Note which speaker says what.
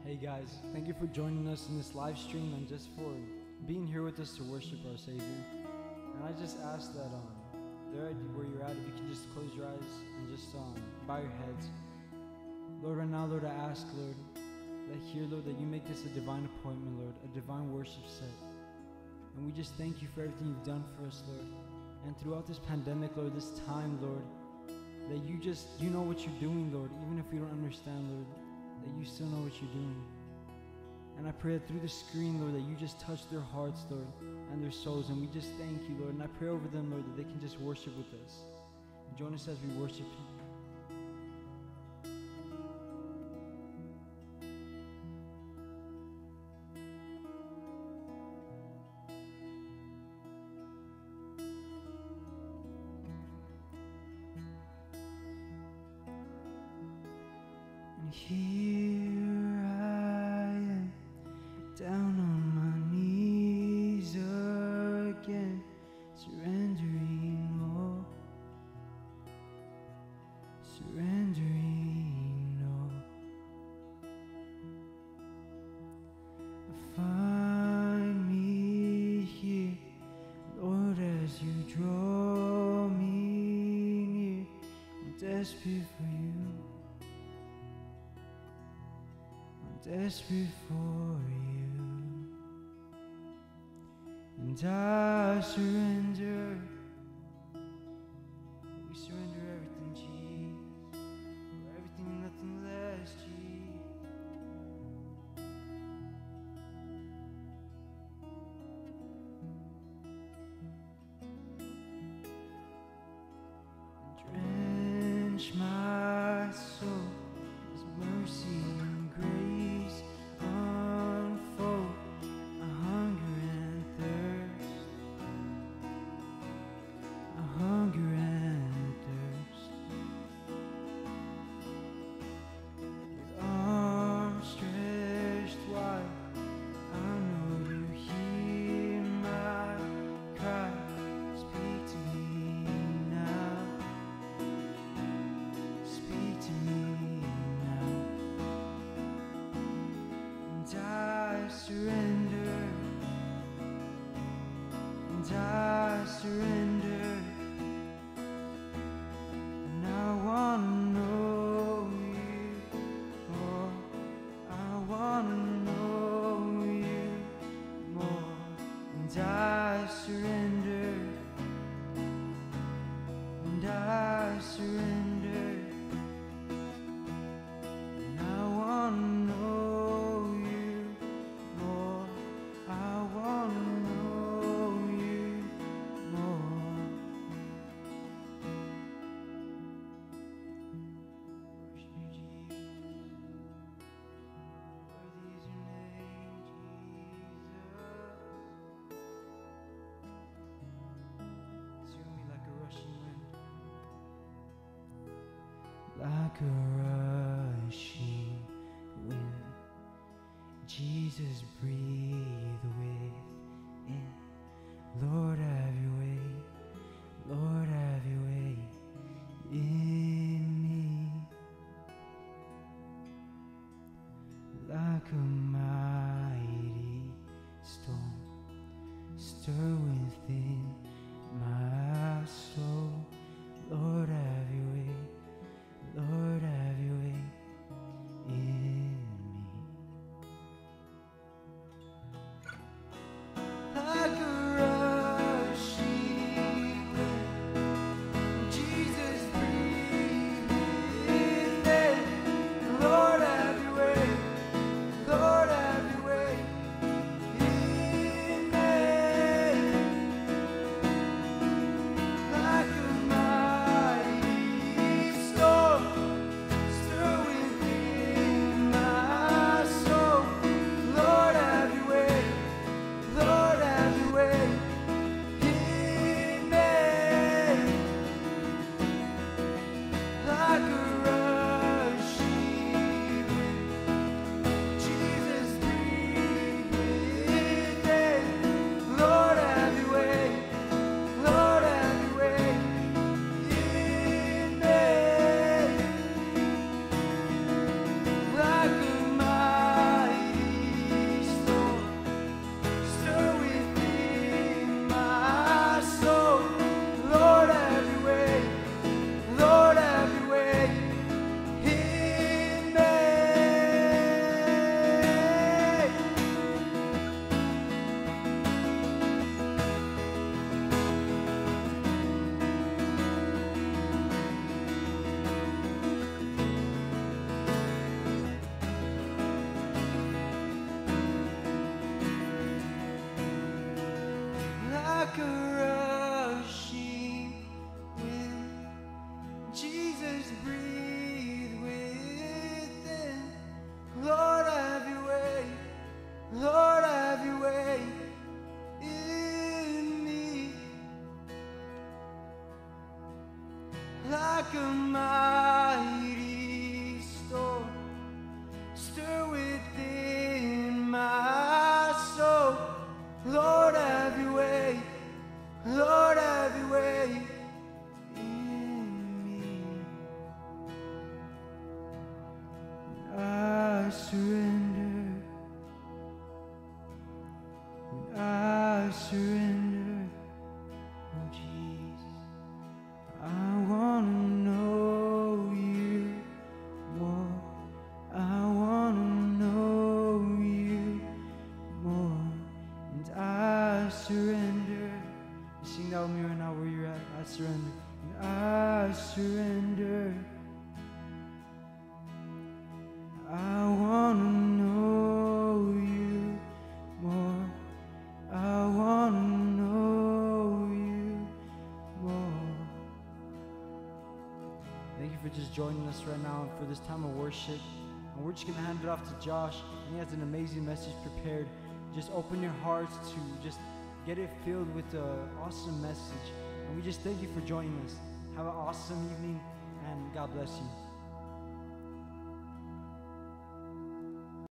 Speaker 1: Hey guys, thank you for joining us in this live stream and just for being here with us to worship our Savior. And I just ask that there where you're at, if you can just close your eyes and just bow your heads. Lord, right now, Lord, I ask, Lord, that here, Lord, that you make this a divine appointment, Lord, a divine worship set. And we just thank you for everything you've done for us, Lord. And throughout this pandemic, Lord, this time, Lord, that you know what you're doing, Lord, even if we don't understand, Lord, that you still know what you're doing. And I pray that through the screen, Lord, that you just touch their hearts, Lord, and their souls. And we just thank you, Lord. And I pray over them, Lord, that they can just worship with us. And join us as we worship you. And here I am, down on my knees again, surrendering all, surrendering all. Find me here, Lord, as you draw me near. I'm desperate for you. Desperate for you, and I surrender. We surrender everything, Jesus. For everything and nothing less, Jesus. And drench my soul as mercy and grace unfold. I hunger and thirst. I hunger and thirst. With arms stretched wide, I know you hear my cry. Speak to me now. Speak to me now. And I surrender, and I surrender, and I wanna know you more. I wanna know you more. And I surrender, and I surrender, and I wanna know you more. I wanna know you more. Worship you, Jesus. Worthy is your name, Jesus. To me like a rushing wind. Like a rushing wind. Jesus, breathe within. Lord, have your way. Lord, have your way in me. Like a mighty storm, stir within my soul. Lord, have your way. Lord, have your way in me. Like a rushing wind, Jesus, breathe within. Lord, have your way. Lord, have your way in me. like a mighty storm, stir within my soul. Lord, have your way. Lord, have your way in me. I surrender. I surrender. Oh Jesus, I want to know you more. I want to know you more. And I surrender. You sing that with me right now where you're at. I surrender. And I surrender. I want to know you more. I want to know you more. Thank you for just joining us right now and for this time of worship. And we're just going to hand it off to Josh. And he has an amazing message prepared. Just open your hearts to just get it filled with an awesome message. And we just thank you for joining us. Have an awesome evening, and God bless you.